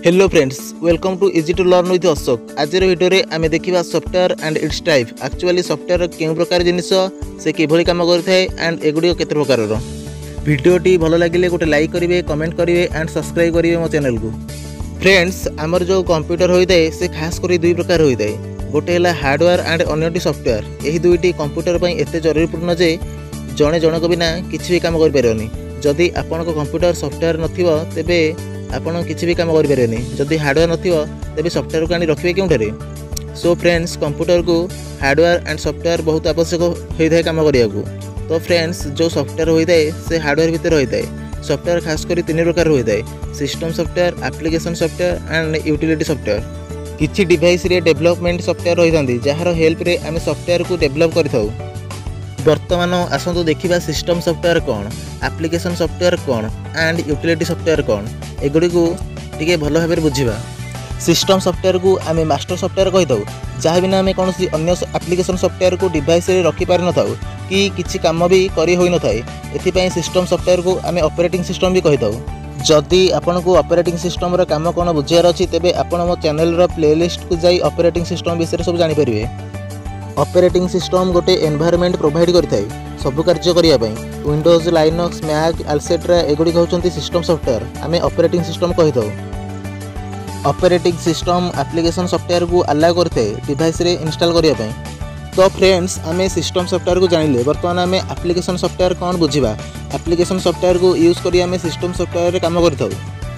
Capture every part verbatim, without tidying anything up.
Hello friends, welcome to easy to learn with Ashok. आज video रे आमे देखिबा software and its type. Actually software केउ प्रकार जिनिस से किभली काम करथाय एंड एगुडी केते प्रकार रो। वीडियोटी भलो लागिले गोटे लाइक करिवे, कमेंट करिवे एंड सब्सक्राइब करिवे मो चैनल को। फ्रेंड्स, हमर जो कंप्यूटर होइदाय से खास करी दुई प्रकार होइदाय। गोटे हला हार्डवेयर एंड अन्यटी सॉफ्टवेयर। एही दुईटी कंप्यूटर पई एते जरूरीपूर्ण जे जणे जनक बिना किछि भी काम कर परबनी। जदि आपनको कंप्यूटर सॉफ्टवेयर नथिबो तेबे आपण किसी भी काम करें। जदि हार्डवेयर नथिबो तेबे सॉफ्टवेयर को आनी रखिबे केउठारे। सो फ्रेंड्स, कंप्यूटर को हार्डवेयर एंड सॉफ्टवेयर बहुत आवश्यक होता है काम करिया को। तो फ्रेंड्स, जो सॉफ्टवेयर होता है से हार्डवेयर भितर होता है। सॉफ्टवेयर खास करी तीन प्रकार होता है: system software, application software and utility software. किछि डिवाइस रे डेवलपमेंट सॉफ्टवेयर होइतांदी जहार हेल्प रे आमे सॉफ्टवेयर को डेवलप करिथाउ। वर्तमान आसंतु देखिबा सिस्टम सॉफ्टवेयर कौन, एप्लिकेशन सॉफ्टवेयर कौन एंड यूटिलिटी सॉफ्टवेयर कौन, एगुड़ी को टिके भल भाव बुझा। सिस्टम सॉफ्टवेयर को आमे मास्टर सॉफ्टवेयर कही थाउ, जहाँ बिना आमे कौन अन्य एप्लिकेशन सॉफ्टवेयर को डिवाइस रे रखी पारि न थाउ कि किछि काम भी करी होई न थाए। एथिपई सिस्टम सॉफ्टवेयर को आमे ऑपरेटिंग सिस्टम भी कही थाउ। जदि आपन को ऑपरेटिंग सिस्टम रो काम कोन बुझियार अछि तेबे आपन मो चैनल रो प्लेलिस्ट को जाई ऑपरेटिंग सिस्टम विषय सब जानि परिबे। ऑपरेटिंग सिस्टम गोटे एनवायरनमेंट प्रोवाइड करथाय सब कार्य करिया पई। विंडोज, लाइनक्स, मैक, एटसेट्रा एगुडी होचंती सिस्टम सॉफ्टवेयर। आमे ऑपरेटिंग सिस्टम कहि दउ। ऑपरेटिंग सिस्टम एप्लिकेशन सॉफ्टवेयर को अलाउ करथाय डिवाइस रे इंस्टॉल करिया पई। तो फ्रेंड्स, आमे सिस्टम सॉफ्टवेयर को जानिले। वर्तमान आमे एप्लिकेशन सॉफ्टवेयर कोन बुझिबा। एप्लिकेशन सॉफ्टवेयर को यूज करी आमे सिस्टम सॉफ्टवेयर रे काम करथाउ।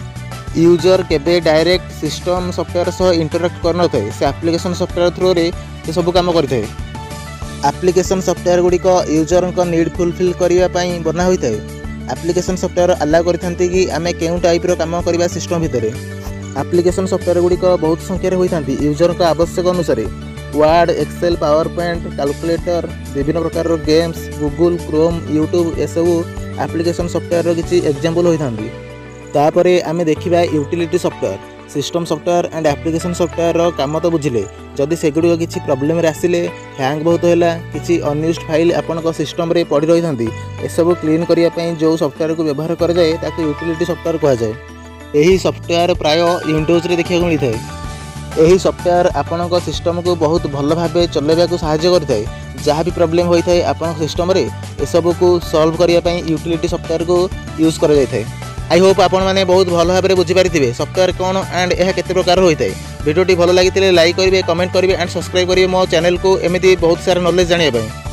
यूजर केबे डायरेक्ट सिस्टम सॉफ्टवेयर सह इंटरैक्ट करन थाए, से एप्लिकेशन सॉफ्टवेयर थ्रू रे ये सब काम करथाय। एप्लिकेशन सॉफ्टवेयर गुडी को यूजर को नीड फुलफिल करिया पई बना होई थाए। एप्लिकेशन सॉफ्टवेयर अलाउ करथांती कि आमे केउ टाइप रो काम करबा सिस्टम भितरे। एप्लिकेशन सॉफ्टवेयर गुडी को बहुत संख्या रे होई थांती यूजर को आवश्यक अनुसार। Word, Excel, PowerPoint, calculator, विभिन्न प्रकार रो गेम्स, गूगल, क्रोम, यूट्यूब ए सब एप्लिकेशन सॉफ्टवेयर रो किछि एग्जांपल होई थांती। तापरे आमे देखिबा utility software. System software and application software रो काम तो बुझिले। जदि सेगुडी किछि प्रॉब्लम रे आसिले, हैंग बहुत होला, किछि अनयूज्ड फाइल आपन को सिस्टम रे पड़ी रही थांती, ए सब क्लीन करिया पई जो सॉफ्टवेयर को व्यवहार कर जाय ताके यूटिलिटी सॉफ्टवेयर कहा जाय। एही सॉफ्टवेयर प्राय विंडोज रे देखिया मिलि थाए। एही सॉफ्टवेयर आपन को सिस्टम को बहुत भल भाबे चलेबा को सहायता करथाय। जहाँ भी प्रॉब्लम होई थाए आपन सिस्टम रे ए सब को सॉल्व करिया पई यूटिलिटी सॉफ्टवेयर को यूज कर जाय थाए। आई होप आपण माने बहुत भल भाव में बुझीपारे सॉफ्टवेयर कौन एंड यह केते प्रकार होता है। वीडियोटी भल लगी लाइक करेंगे, कमेंट करेंगे एंड सब्सक्राइब करेंगे मो चैनल को। एमती बहुत सारा नॉलेज जानिया।